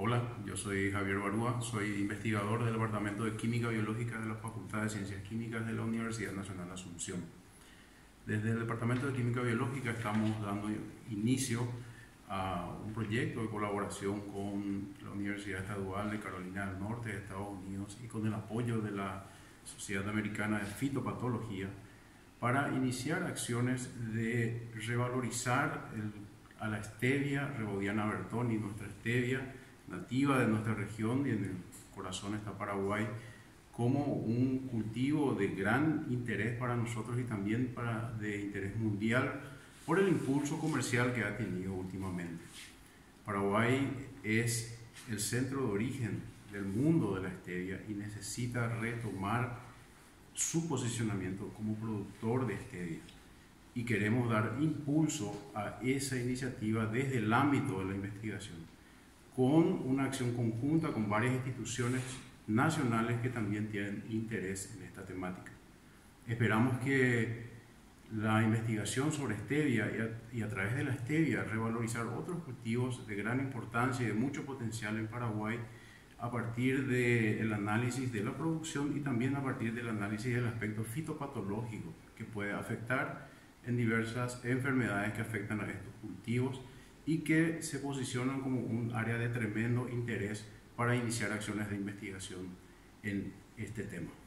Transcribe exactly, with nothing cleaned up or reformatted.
Hola, yo soy Javier Barúa, soy investigador del Departamento de Química Biológica de la Facultad de Ciencias Químicas de la Universidad Nacional Asunción. Desde el Departamento de Química Biológica estamos dando inicio a un proyecto de colaboración con la Universidad Estadual de Carolina del Norte de Estados Unidos y con el apoyo de la Sociedad Americana de Fitopatología para iniciar acciones de revalorizar el, a la stevia rebaudiana bertoni, nuestra stevia nativa de nuestra región, y en el corazón está Paraguay, como un cultivo de gran interés para nosotros y también para, de interés mundial por el impulso comercial que ha tenido últimamente. Paraguay es el centro de origen del mundo de la stevia y necesita retomar su posicionamiento como productor de stevia. Y queremos dar impulso a esa iniciativa desde el ámbito de la investigación, con una acción conjunta con varias instituciones nacionales que también tienen interés en esta temática. Esperamos que la investigación sobre stevia y a, y a través de la stevia revalorizar otros cultivos de gran importancia y de mucho potencial en Paraguay a partir del análisis de la producción y también a partir del análisis del aspecto fitopatológico que puede afectar en diversas enfermedades que afectan a estos cultivos y que se posicionan como un área de tremendo interés para iniciar acciones de investigación en este tema.